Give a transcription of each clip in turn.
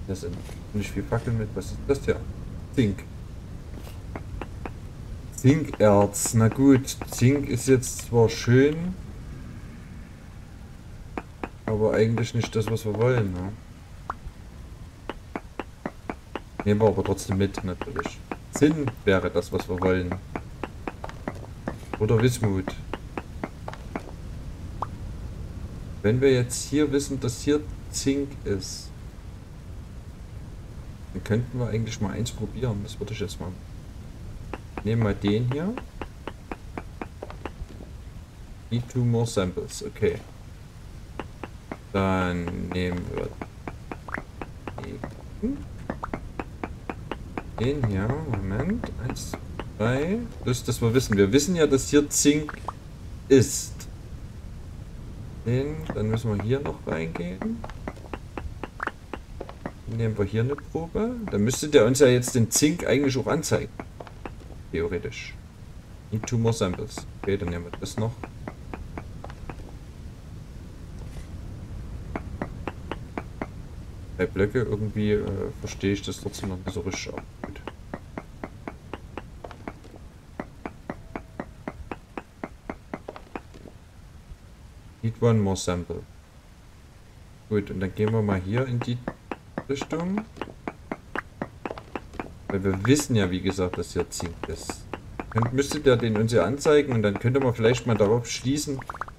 Das sind nicht viel Fackeln mit. Was ist das hier? Zink. Zinkerz. Na gut, Zink ist jetzt zwar schön, aber eigentlich nicht das, was wir wollen. Ne? Nehmen wir aber trotzdem mit, natürlich. Zinn wäre das, was wir wollen. Oder Wismut. Wenn wir jetzt hier wissen, dass hier Zink ist, dann könnten wir eigentlich mal eins probieren. Das würde ich jetzt mal. Nehmen wir den hier. Need two more samples. Okay. Dann nehmen wir den hier. Moment. 1, 2. Das ist, dass wir wissen. Wir wissen ja, dass hier Zink ist. Dann müssen wir hier noch reingehen. Nehmen wir hier eine Probe. Dann müsste der uns ja jetzt den Zink eigentlich auch anzeigen. Theoretisch. Need two more samples. Okay, dann nehmen wir das noch. Bei Blöcke irgendwie verstehe ich das trotzdem noch nicht so richtig. Gut. Need one more sample. Gut, und dann gehen wir mal hier in die Richtung. Weil wir wissen ja, wie gesagt, dass hier Zink ist. Dann müsste der den uns ja anzeigen und dann könnte man vielleicht mal darauf schließen,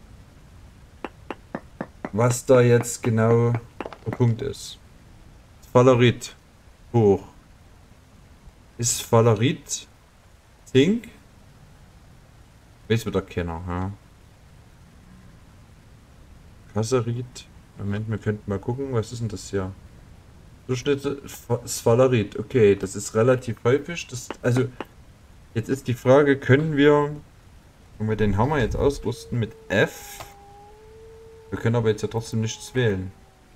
was da jetzt genau der Punkt ist. Sphalerith. Hoch. Ist Sphalerith Zink? Weiß wieder keiner, ja. Kasserit. Moment, wir könnten mal gucken, was ist denn das hier? Durchschnitte Sphalerith. Okay, das ist relativ häufig. Also, jetzt ist die Frage, können wir den Hammer jetzt ausrüsten mit F? Wir können aber jetzt ja trotzdem nichts wählen.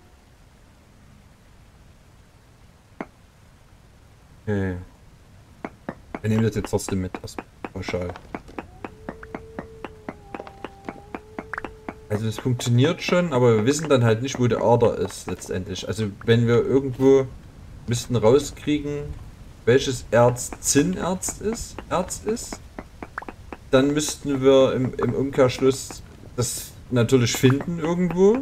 Okay. Wir nehmen das jetzt trotzdem mit, als pauschal. Also es funktioniert schon, aber wir wissen dann halt nicht, wo der Ader ist letztendlich. Also wenn wir irgendwo müssten rauskriegen, welches Erz Zinnerz ist, dann müssten wir im Umkehrschluss das natürlich finden irgendwo.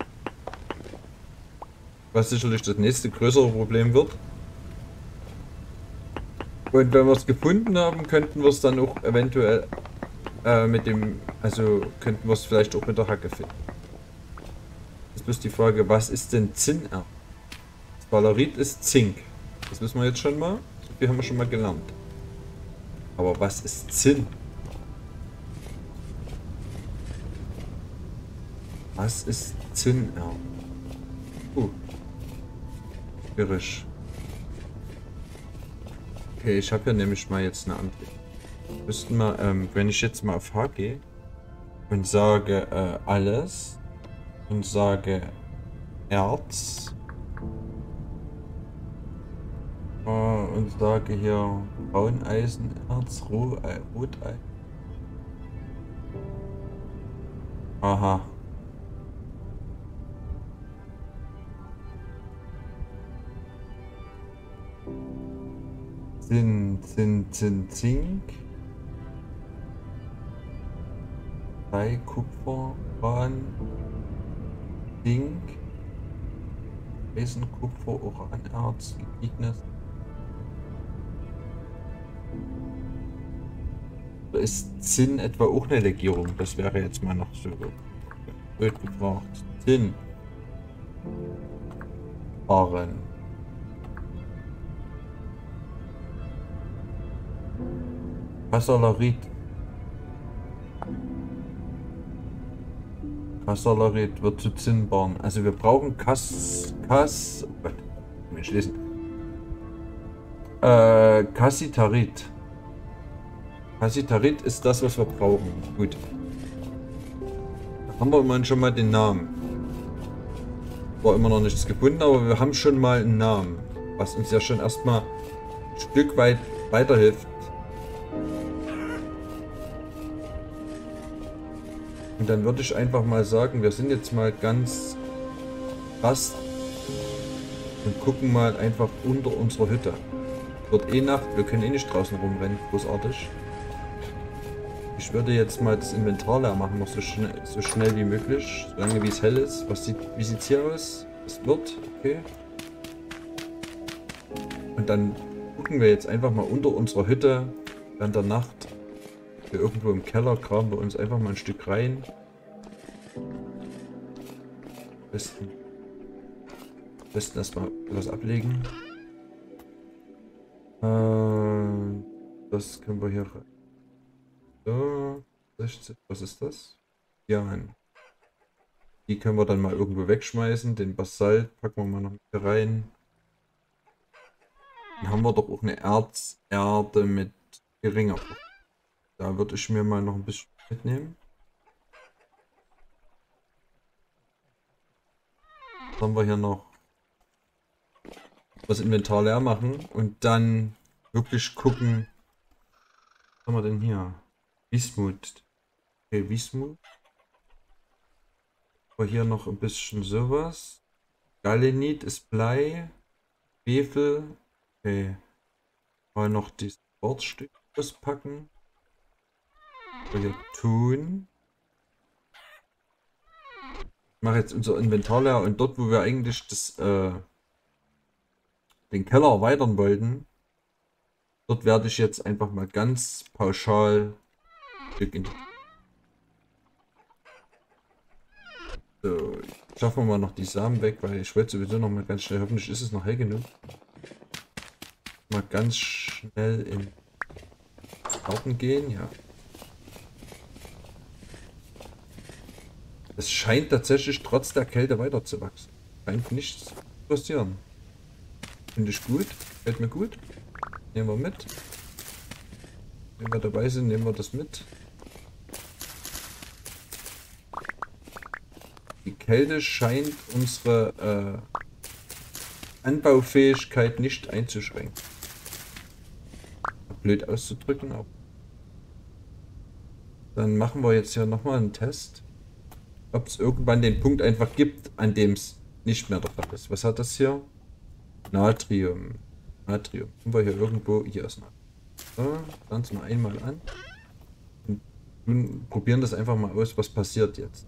Was sicherlich das nächste größere Problem wird. Und wenn wir es gefunden haben, könnten wir es dann auch eventuell mit dem, also könnten wir es vielleicht auch mit der Hacke finden. Jetzt ist die Frage, was ist denn Zinnerz? Sphalerith ist Zink. Das wissen wir jetzt schon mal. So viel haben wir schon mal gelernt. Aber was ist Zinn? Was ist Zinnerz? Schwierig. Okay, ich habe ja nämlich mal jetzt eine andere. Müssten wir, wenn ich jetzt mal auf H gehe und sage alles und sage Erz und sage hier Brauneisenerz, Rotei. Aha. Zink. 3 Kupfer, Uran, Zink, Eisenkupfer, Uranerz, Gediegenes. Oder ist Zinn etwa auch eine Legierung? Das wäre jetzt mal noch so blöd gefragt. Zinn. Aren. Kassalarith wird zu Zinnbarn. Also wir brauchen oh Gott, ich lesen. Kassitarit. Kassitarit ist das, was wir brauchen. Gut. Da haben wir immerhin schon mal den Namen. War immer noch nichts gefunden, aber wir haben schon mal einen Namen. Was uns ja schon erstmal ein Stück weit weiterhilft. Und dann würde ich einfach mal sagen, wir sind jetzt mal ganz krass Und gucken mal einfach unter unserer Hütte. Wird eh Nacht, wir können eh nicht draußen rumrennen, großartig. Ich würde jetzt mal das Inventar leer machen, noch so schnell wie möglich, solange wie es hell ist. Wie sieht's hier aus? Es wird, okay. Und dann gucken wir jetzt einfach mal unter unserer Hütte während der Nacht. Hier irgendwo im Keller graben wir uns einfach mal ein Stück rein. Besten erstmal was ablegen. Das können wir hier rein. So, 16, was ist das? Ja, die können wir dann mal irgendwo wegschmeißen. Den Basalt packen wir mal noch hier rein. Dann haben wir doch auch eine Erzerde mit geringer Frucht. Da würde ich mir mal noch ein bisschen mitnehmen. Dann haben wir hier noch das Inventar leer machen und dann wirklich gucken. Was haben wir denn hier? Wismut. Okay, Wismut. Aber hier noch ein bisschen sowas. Galenit ist Blei. Schwefel. Okay. Mal noch dieses Wortstück auspacken. So, hier tun. Ich mache jetzt unser Inventar leer und dort, wo wir eigentlich den Keller erweitern wollten, dort werde ich jetzt einfach mal ganz pauschal Stück in. So, schaffen wir mal noch die Samen weg, weil ich wollte sowieso noch mal ganz schnell, hoffentlich ist es noch hell genug. Mal ganz schnell in den Garten gehen, ja. Es scheint tatsächlich trotz der Kälte weiter zu wachsen. Scheint nichts zu passieren. Finde ich gut, gefällt mir gut. Nehmen wir mit. Wenn wir dabei sind, nehmen wir das mit. Die Kälte scheint unsere Anbaufähigkeit nicht einzuschränken. Blöd auszudrücken, aber dann machen wir jetzt hier nochmal einen Test, ob es irgendwann den Punkt einfach gibt, an dem es nicht mehr der Fall ist. Was hat das hier? Natrium. Natrium. Haben wir hier irgendwo? Hier ist Natrium. So, pflanzen wir einmal an. Und probieren das einfach mal aus, was passiert jetzt.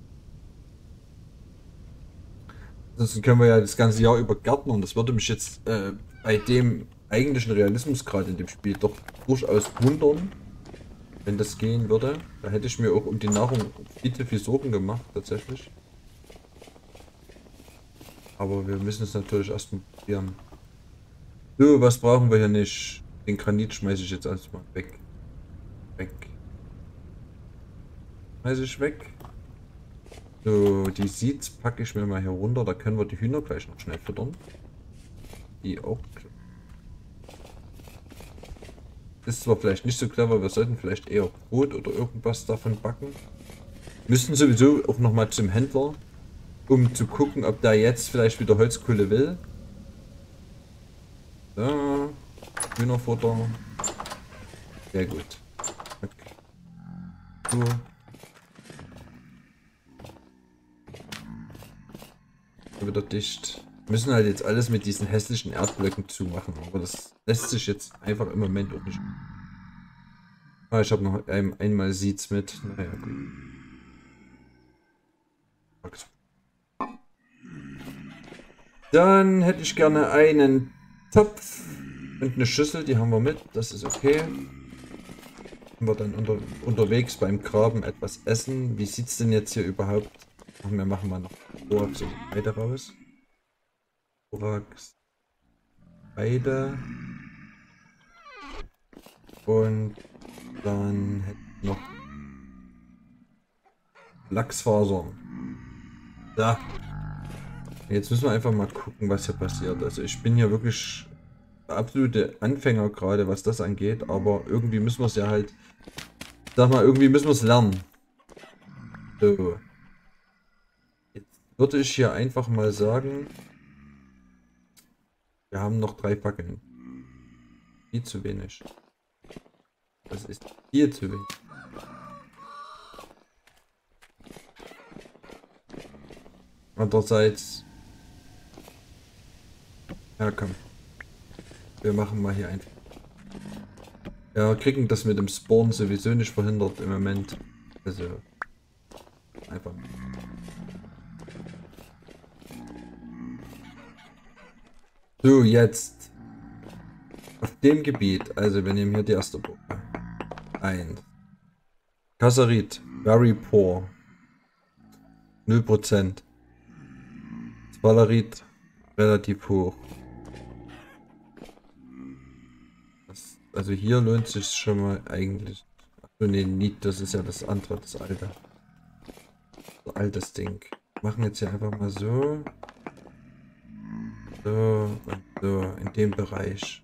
Ansonsten können wir ja das ganze Jahr über gärtnern. Das würde mich jetzt bei dem eigentlichen Realismusgrad in dem Spiel doch durchaus wundern, wenn das gehen würde. Da hätte ich mir auch um die Nahrung viel Sorgen gemacht, tatsächlich. Aber wir müssen es natürlich erstmal probieren. So, was brauchen wir hier nicht? Den Granit schmeiße ich jetzt erstmal weg. Schmeiße ich weg. So, die Seeds packe ich mir mal hier runter. Da können wir die Hühner gleich noch schnell füttern. Die auch. Ist zwar vielleicht nicht so clever, wir sollten vielleicht eher Brot oder irgendwas davon backen. Müssen sowieso auch nochmal zum Händler, um zu gucken, ob der jetzt vielleicht wieder Holzkohle will. So, Hühnerfutter. Sehr gut. Okay. So. Wieder dicht. Wir müssen halt jetzt alles mit diesen hässlichen Erdblöcken zumachen, aber das lässt sich jetzt einfach im Moment auch nicht. Ah, ich habe noch einmal Seeds mit. Naja, gut. Dann hätte ich gerne einen Topf und eine Schüssel, die haben wir mit, das ist okay. Können wir dann unterwegs beim Graben etwas essen. Wie sieht es denn jetzt hier überhaupt? Wir machen mal noch Borax und Weide raus. Borax, Weide. Und dann hätte ich noch Lachsfasern. Da. Jetzt müssen wir einfach mal gucken, was hier passiert. Also ich bin hier wirklich der absolute Anfänger gerade, was das angeht. Aber irgendwie müssen wir es ja halt, sag mal, irgendwie müssen wir es lernen. So. Jetzt würde ich hier einfach mal sagen, wir haben noch 3 Fackeln. Viel zu wenig. Das ist viel zu wenig. Ja, komm. Wir machen mal hier einfach. Ja, kriegen das mit dem Spawn sowieso nicht verhindert im Moment. Also, einfach. So, jetzt. Auf dem Gebiet, also wir nehmen hier die erste Probe. 1. Kasserit, very poor. 0%. Spalarit, relativ hoch. Also hier lohnt sich schon mal eigentlich. Achso, nee, nicht, das ist ja das andere, das alte. Das altes Ding. Wir machen jetzt hier einfach mal so. So und so, in dem Bereich.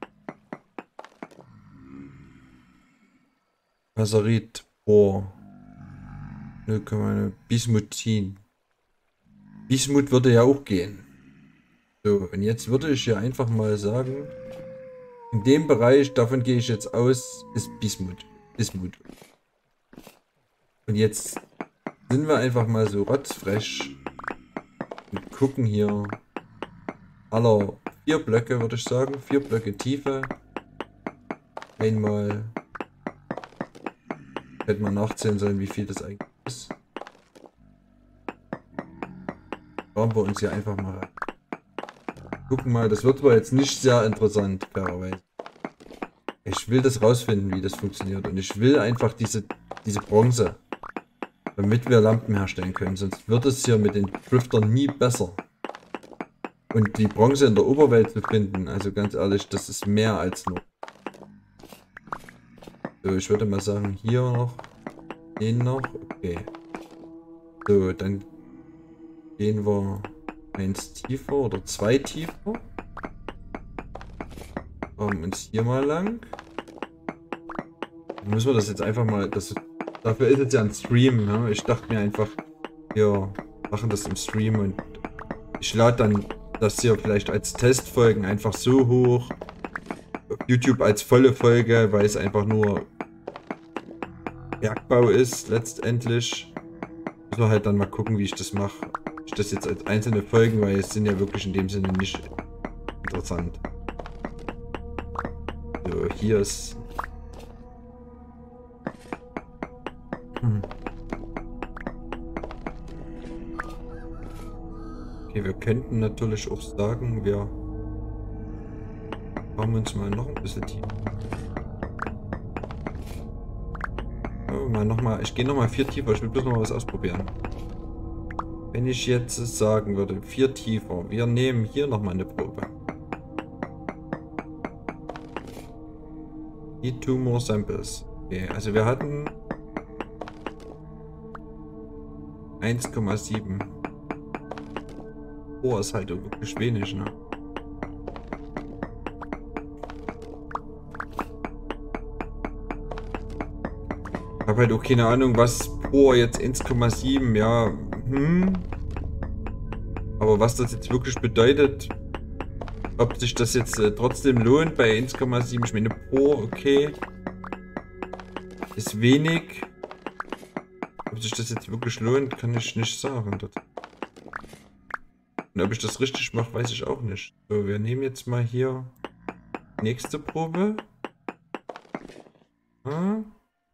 Passerit, Bohr. 0,1 Bismutin. Bismut würde ja auch gehen. So, und jetzt würde ich hier einfach mal sagen, in dem Bereich, davon gehe ich jetzt aus, ist Bismut. Bismut. Und jetzt sind wir einfach mal so rotzfrech und gucken hier aller 4 Blöcke, würde ich sagen. 4 Blöcke Tiefe. Einmal. Hätte man nachzählen sollen, wie viel das eigentlich ist. Schauen wir uns hier einfach mal rein. Gucken mal, das wird aber jetzt nicht sehr interessant, fairerweise. Ich will das rausfinden, wie das funktioniert. Und ich will einfach diese Bronze. Damit wir Lampen herstellen können. Sonst wird es hier mit den Driftern nie besser. Und die Bronze in der Oberwelt zu finden, also ganz ehrlich, das ist mehr als nur. So, ich würde mal sagen, hier noch. Den noch. Okay. So, dann gehen wir 1 tiefer oder 2 tiefer. Kommen uns hier mal lang. Dann müssen wir das jetzt einfach mal. Dafür ist jetzt ja ein Stream. Ja? Ich dachte mir einfach, wir machen das im Stream und ich lade dann das hier vielleicht als Testfolgen einfach so hoch. Auf YouTube als volle Folge, weil es einfach nur Bergbau ist letztendlich. Müssen wir halt dann mal gucken, wie ich das mache. Ich das jetzt als einzelne Folgen, weil es sind ja wirklich in dem Sinne nicht interessant. So, hier ist... Okay, wir könnten natürlich auch sagen, wir machen uns mal noch ein bisschen tiefer. Ich gehe nochmal 4 tiefer, ich will bloß noch mal was ausprobieren. Wenn ich jetzt sagen würde, 4 tiefer, wir nehmen hier nochmal eine Probe. Need 2 more samples. Okay, also wir hatten 1,7. Oh, ist halt wirklich wenig, ne? Ich habe halt auch keine Ahnung, was pro jetzt 1,7, ja, Aber was das jetzt wirklich bedeutet, ob sich das jetzt trotzdem lohnt bei 1,7, ich meine pro, okay, ist wenig. Ob sich das jetzt wirklich lohnt, kann ich nicht sagen. Und ob ich das richtig mache, weiß ich auch nicht. So, wir nehmen jetzt mal hier nächste Probe. Da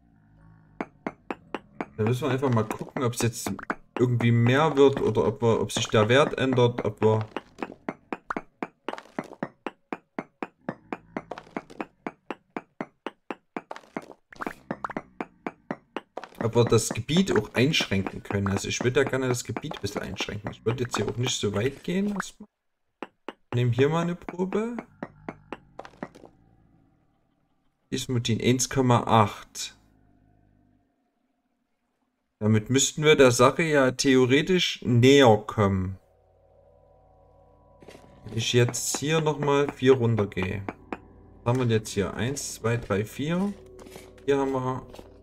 müssen wir einfach mal gucken, ob es jetzt irgendwie mehr wird oder ob sich der Wert ändert, ob wir das Gebiet auch einschränken können. Also ich würde ja gerne das Gebiet ein bisschen einschränken. Ich würde jetzt hier auch nicht so weit gehen erstmal. Nehmen hier mal eine Probe. Bismutin 1,8. Damit müssten wir der Sache ja theoretisch näher kommen. Wenn ich jetzt hier nochmal 4 runtergehe. Was haben wir jetzt hier? 1, 2, 3, 4. Hier haben wir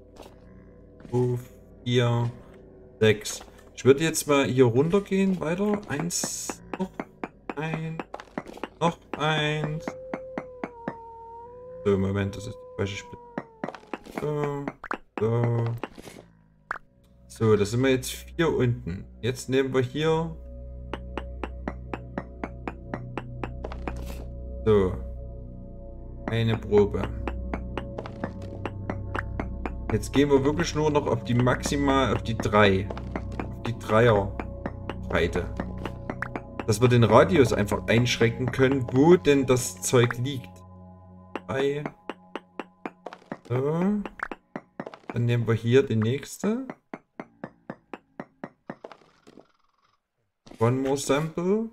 4, 6. Ich würde jetzt mal hier runtergehen, weiter. 1, noch 1, noch 1. So, Moment, das ist die falsche Spitze. So. So, da sind wir jetzt 4 unten. Jetzt nehmen wir hier So. Eine Probe. Jetzt gehen wir wirklich nur noch auf die maximal, auf die 3. Auf die Dreierbreite. Dass wir den Radius einfach einschränken können, wo denn das Zeug liegt. 3. So. Dann nehmen wir hier die nächste. One more sample.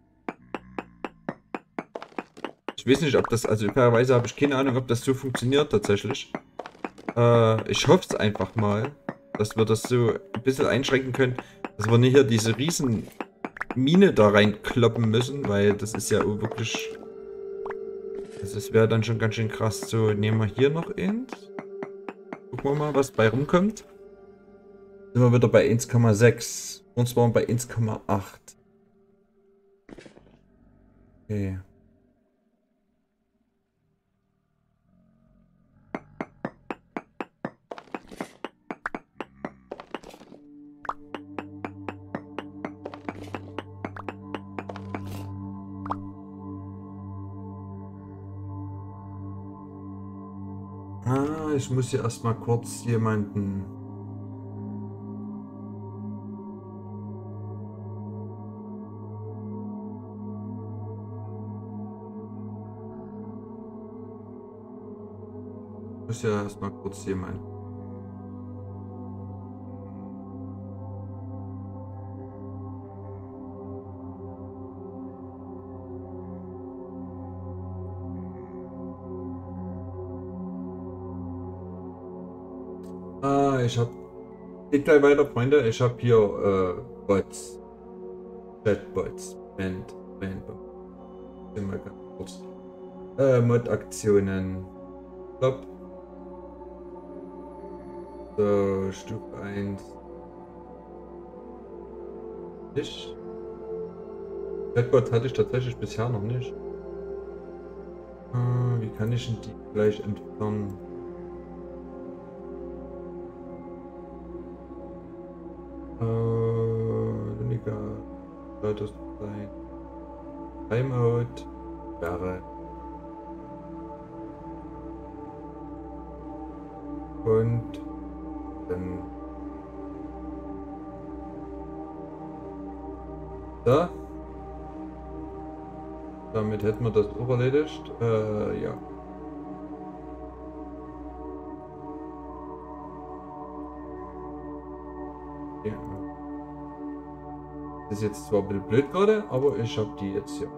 Ich weiß nicht, ob das, also fairerweise habe ich keine Ahnung, ob das so funktioniert tatsächlich. Ich hoffe es einfach mal, dass wir das so ein bisschen einschränken können, dass wir nicht hier diese riesen Mine da reinkloppen müssen, weil das ist ja auch wirklich, das wäre dann schon ganz schön krass. So, nehmen wir hier noch eins. Gucken wir mal, was bei rumkommt. Sind wir wieder bei 1,6. Und zwar bei 1,8. Okay. Ah, ich muss hier erstmal kurz jemanden. Ich muss ja erstmal kurz jemanden. Ah, ich hab. Geht gleich weiter, Freunde. Ich hab hier Bots. Chatbots. Man. Mal ganz kurz. Mod-Aktionen. Stopp. So, Stufe 1. Ich. Chatbot hatte ich tatsächlich bisher noch nicht. Wie kann ich denn die gleich entfernen? Weniger. Status sein. Timeout. Sperre. Und dann. Da. Damit hätten wir das auch erledigt. Ja. Ja. Das ist jetzt zwar ein bisschen blöd gerade, aber ich habe die jetzt hier.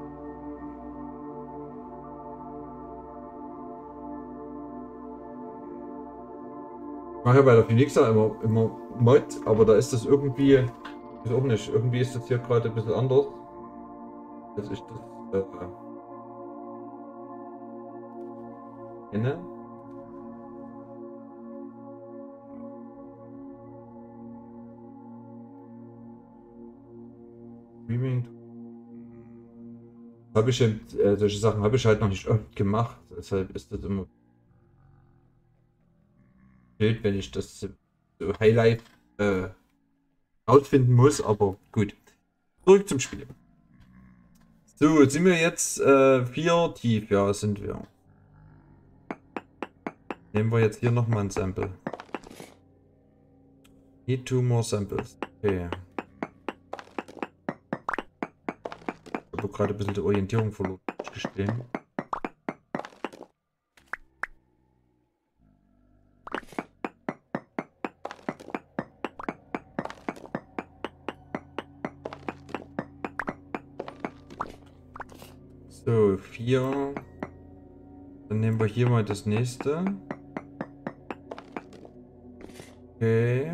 Ich mache ja bei der Phoenixa immer Mod, aber da ist das irgendwie, ist auch nicht, irgendwie ist das hier gerade ein bisschen anders, als ich das kenne. Streaming. Habe ich solche Sachen habe ich halt noch nicht oft gemacht, deshalb ist das immer blöd, wenn ich das so Highlight rausfinden muss, aber gut. Zurück zum Spiel. So, sind wir jetzt 4 tief? Ja, sind wir. Nehmen wir jetzt hier nochmal ein Sample. Need 2 more samples. Okay. Ich habe gerade ein bisschen die Orientierung verloren, muss ich gestehen. So, 4. Dann nehmen wir hier mal das nächste. Okay.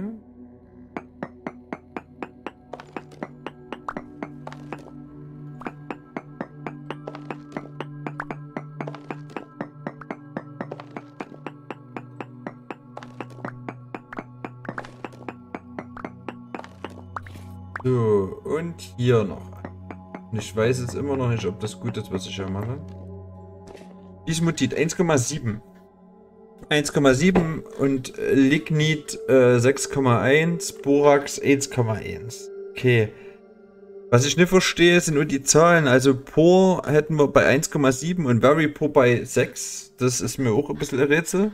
So, und hier noch. Und ich weiß jetzt immer noch nicht, ob das gut ist, was ich hier mache. Bismutit 1,7. 1,7 und Lignit 6,1, Borax 1,1. Okay. Was ich nicht verstehe, sind nur die Zahlen. Also Poor hätten wir bei 1,7 und Very Poor bei 6. Das ist mir auch ein bisschen ein Rätsel.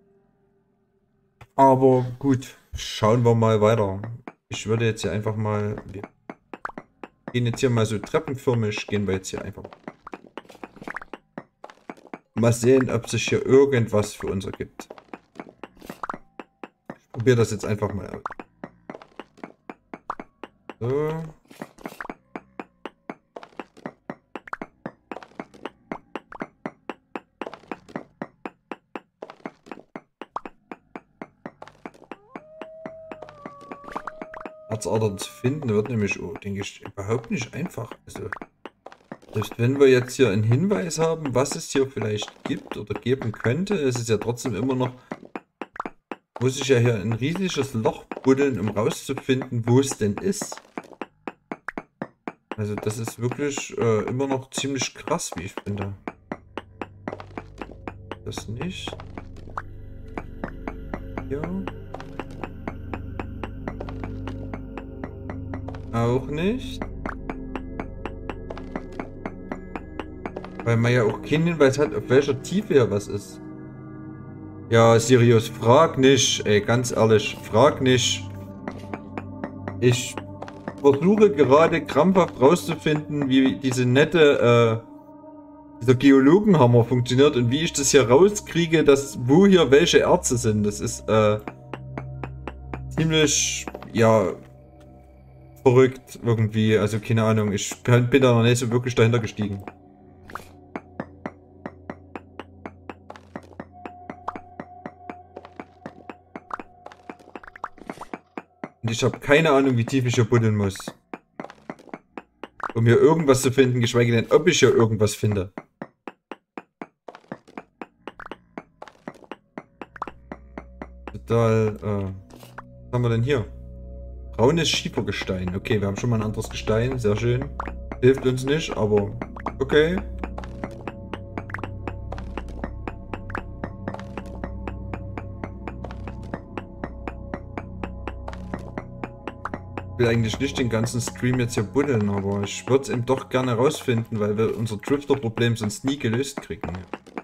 Aber gut, schauen wir mal weiter. Ich würde jetzt hier einfach mal... Wir gehen jetzt hier mal so treppenförmig, gehen wir jetzt hier einfach mal sehen, ob sich hier irgendwas für uns ergibt. Ich probiere das jetzt einfach mal aus. So. Erzadern zu finden wird nämlich, oh, denke ich, überhaupt nicht einfach. Also, selbst wenn wir jetzt hier einen Hinweis haben, was es hier vielleicht gibt oder geben könnte, ist es ja trotzdem immer noch, muss ich ja hier ein riesiges Loch buddeln, um rauszufinden, wo es denn ist. Also das ist wirklich immer noch ziemlich krass, wie ich finde. Das nicht. Ja. Auch nicht. Weil man ja auch keinen Hinweis hat, auf welcher Tiefe hier was ist. Ja, Sirius, frag nicht, ey, ganz ehrlich, frag nicht. Ich versuche gerade krampfhaft rauszufinden, wie diese nette, dieser Geologenhammer funktioniert und wie ich das hier rauskriege, dass, wo hier welche Erze sind. Das ist, ziemlich, ja, verrückt irgendwie. Also, keine Ahnung, ich bin da noch nicht so wirklich dahinter gestiegen. Und ich habe keine Ahnung, wie tief ich hier buddeln muss. Um hier irgendwas zu finden, geschweige denn, ob ich hier irgendwas finde. Total, was haben wir denn hier? Braunes Schiefergestein. Okay, wir haben schon mal ein anderes Gestein. Sehr schön. Hilft uns nicht, aber okay. Ich will eigentlich nicht den ganzen Stream jetzt hier buddeln, aber ich würde es eben doch gerne rausfinden, weil wir unser Drifter-Problem sonst nie gelöst kriegen.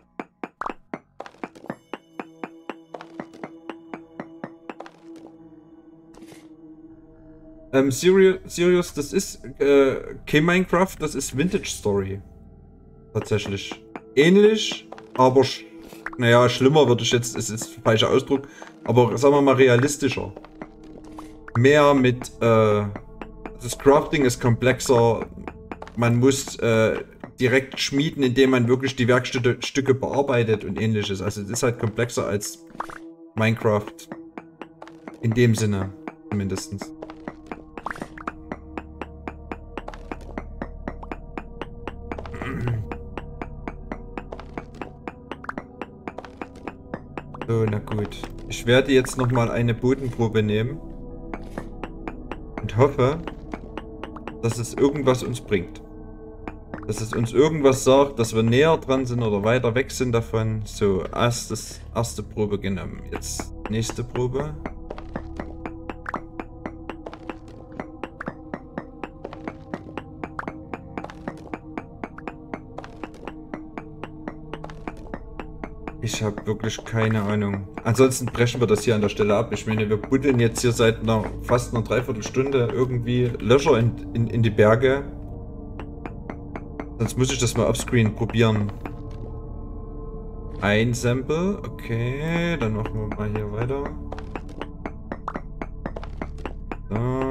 Sirius, das ist K-Minecraft, das ist Vintage Story. Tatsächlich. Ähnlich, aber naja, schlimmer würde ich jetzt, ist jetzt ein falscher Ausdruck, aber sagen wir mal realistischer. Mehr mit, das Crafting ist komplexer, man muss direkt schmieden, indem man wirklich die Werkstücke bearbeitet und ähnliches. Also es ist halt komplexer als Minecraft. In dem Sinne, mindestens. So, na gut. Ich werde jetzt nochmal eine Bodenprobe nehmen. Und hoffe, dass es irgendwas uns bringt. Dass es uns irgendwas sagt, dass wir näher dran sind oder weiter weg sind davon. So, erste Probe genommen. Jetzt nächste Probe. Ich habe wirklich keine Ahnung. Ansonsten brechen wir das hier an der Stelle ab. Ich meine, wir buddeln jetzt hier seit fast einer Dreiviertelstunde irgendwie Löcher in die Berge. Sonst muss ich das mal offscreen probieren. Ein Sample. Okay, dann machen wir mal hier weiter. So.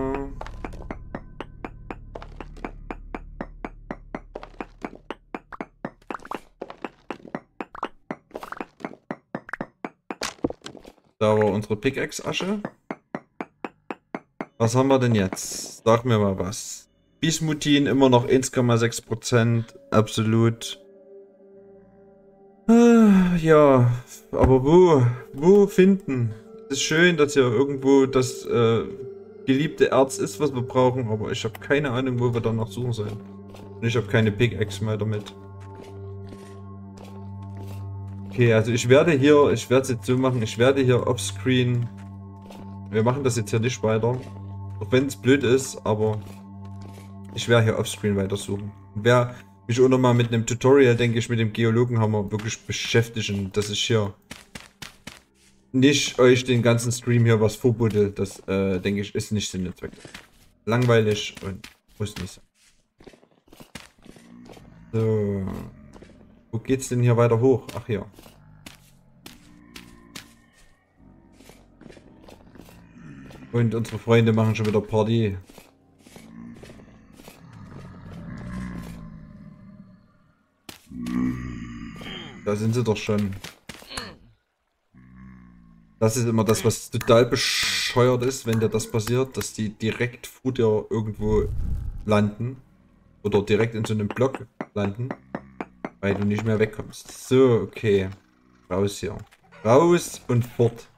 Da war unsere Pickaxe-Asche. Was haben wir denn jetzt? Sag mir mal was. Bismutin immer noch 1,6%. Absolut. Ja, aber wo finden? Es ist schön, dass hier irgendwo das geliebte Erz ist, was wir brauchen, aber ich habe keine Ahnung, wo wir danach suchen sollen. Und ich habe keine Pickaxe mehr damit. Okay, also ich werde es jetzt so machen, ich werde hier offscreen, wir machen das jetzt hier nicht weiter, auch wenn es blöd ist, aber Ich werde hier offscreen weitersuchen. Wer mich auch nochmal mit einem Tutorial, denke ich, mit dem Geologen haben wir wirklich beschäftigen, dass ich hier nicht euch den ganzen Stream hier was vorbuddel. Das, denke ich, ist nicht Sinn und Zweck. Langweilig und muss nicht sein. So. Wo geht's denn hier weiter hoch? Ach ja. Und unsere Freunde machen schon wieder Party. Da sind sie doch schon. Das ist immer das, was total bescheuert ist, wenn dir das passiert, dass die direkt vor dir irgendwo landen. Oder direkt in so einem Block landen. Weil du nicht mehr wegkommst. So, okay. Raus hier. Raus und fort.